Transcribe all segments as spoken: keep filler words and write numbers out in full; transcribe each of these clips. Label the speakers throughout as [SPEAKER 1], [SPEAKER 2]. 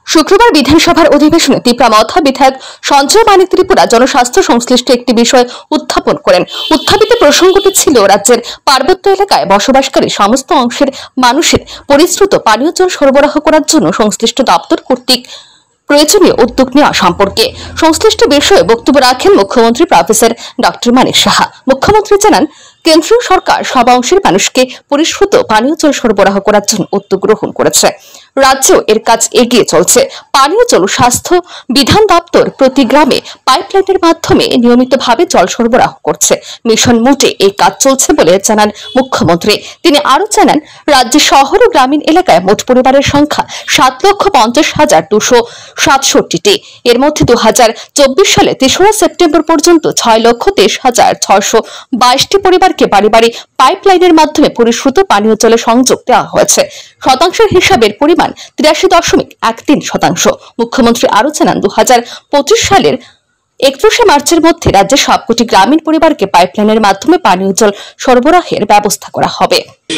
[SPEAKER 1] শুক্রবার বিধানসভার অধিবেশনে তীব্রামথা বিধায়ক সঞ্জয় মানিক ত্রিপুরা জনস্বাস্থ্য সংশ্লিষ্ট একটি বিষয় উত্থাপন করেন। উত্থাপিত প্রসঙ্গটি ছিল রাজ্যের পার্বত্য এলাকায় বসবাসকারী সমস্ত অংশের মানুষের পরিশ্রুত পানীয় জল সরবরাহ করার জন্য সংশ্লিষ্ট দপ্তর কর্তৃক প্রয়োজনীয় উদ্যোগ নেওয়া সম্পর্কে। সংশ্লিষ্ট বিষয়ে বক্তব্য রাখেন মুখ্যমন্ত্রী প্রফেসর ডক্টর মানিক সাহা। মুখ্যমন্ত্রী জানান, কেন্দ্রীয় সরকার সব অংশের মানুষকে পরিশ্রুত পানীয় জল সরবরাহ করার জন্য উদ্যোগ গ্রহণ করেছে। রাজ্যেও এর কাজ এগিয়ে চলছে। পানীয় জল স্বাস্থ্য বিধান দপ্তর প্রতি গ্রামে পাইপলাইনের মাধ্যমে নিয়মিতভাবে জল সরবরাহ করছে। মিশন মোটে এই কাজ চলছে বলে জানান মুখ্যমন্ত্রী। তিনি আরো জানান, রাজ্যের শহর ও গ্রামীণ এলাকায় মোট পরিবারের সংখ্যা সাত লক্ষ পঞ্চাশ হাজার দুশো সাতষট্টিটি। এর মধ্যে দু হাজার চব্বিশ সালে তেসরা সেপ্টেম্বর পর্যন্ত ছয় লক্ষ তেইশ হাজার ছয়শো বাইশটি পরিবারকে বাড়ি বাড়ি পাইপলাইনের মাধ্যমে পরিশ্রুত পানীয় জলে সংযোগ দেওয়া হয়েছে। শতাংশের হিসাবের পরিমাণ তিরাশি দশমিক এক তিন শতাংশ। মুখ্যমন্ত্রী আরো জানান, দু হাজার পঁচিশ সালের একত্রিশে মার্চের মধ্যে রাজ্যের সবকটি গ্রামীণ পরিবারকে পাইপলাইনের মাধ্যমে পানীয় জল সরবরাহের ব্যবস্থা করা হবে।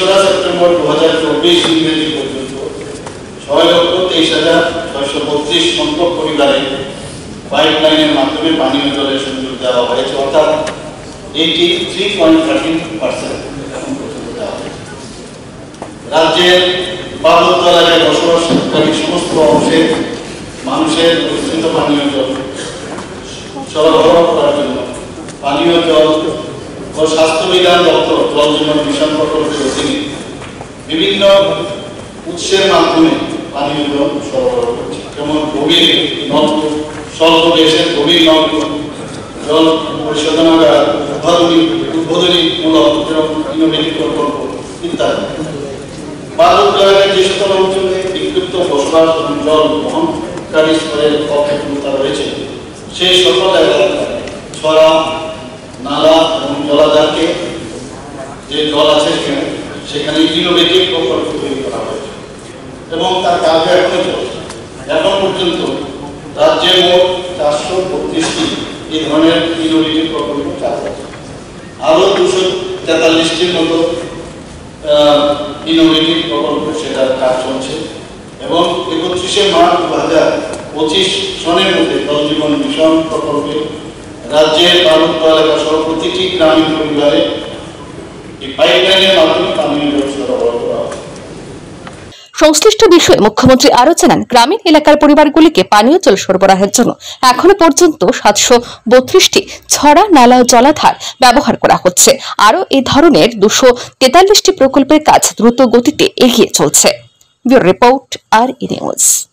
[SPEAKER 2] পাইপলাইনের মাধ্যমে পানীয় জলের সংযোগ দেওয়া হয়েছে, অর্থাৎ তিরাশি পয়েন্ট এক তিন পার্সেন্ট এখন পর্যন্ত দেওয়া হয়েছে। রাজ্যের পার্বত্য এলাকায় বসবাসকারী সমস্ত অংশের মানুষের পরিশ্রুত পানীয় জল সরবরাহ করার জন্য পানীয় জল ও স্বাস্থ্য বিধান দপ্তর জল জীবন মিশন প্রকল্পের অধীনে বিভিন্ন উৎসের মাধ্যমে পানীয় জল সরবরাহ করছে। যেমন গভীর নলকূপ, স্বল্প গ্যাসের গভীর নলকূপ, জল পরিশোধনাগার, উদ্বোধনী উদ্বোধনীমূলক ইনোভেটিভ প্রকল্প ইত্যাদি। পার্বত্য এলাকায় যে সকল অঞ্চলে বিক্ষিপ্ত বসবাস এবং জল বহনকারী স্তরের অক্ষমতা রয়েছে, সেই সকল এলাকায় ছড়া, নালা এবং জলাধারকে যে জল আছে সেখানে ইনোভেটিভ প্রকল্প তৈরি করা হয়েছে এবং তার কাজ এখনো চলছে। এখন পর্যন্ত রাজ্যের মোট চারশো বত্রিশটি এই ধরনের ইনোভেটিভ প্রকল্প চালু আছে। আরো দুশো তেতাল্লিশটির মতো ইনোভেটিভ প্রকল্প সেটার কাজ চলছে এবং একত্রিশে মার্চ দু হাজার পঁচিশ সনের মধ্যে জল জীবন মিশন প্রকল্পে রাজ্যের পার্বত্য এলাকা সহ প্রতিটি গ্রামীণ পরিবারে এই পাইপলাইনের মাধ্যমে পানীয় জল সরবরাহ করা হবে।
[SPEAKER 1] সংশ্লিষ্ট বিষয়ে মুখ্যমন্ত্রী আরো জানান, গ্রামীণ এলাকার পরিবারগুলিকে পানীয় জল সরবরাহের জন্য এখনো পর্যন্ত সাতশো বত্রিশটি ছড়া, নালা ও জলাধার ব্যবহার করা হচ্ছে। আরো এই ধরনের দুশো তেতাল্লিশটি প্রকল্পের কাজ দ্রুত গতিতে এগিয়ে চলছে। ব্যুরো রিপোর্ট, আর ই নিউজ।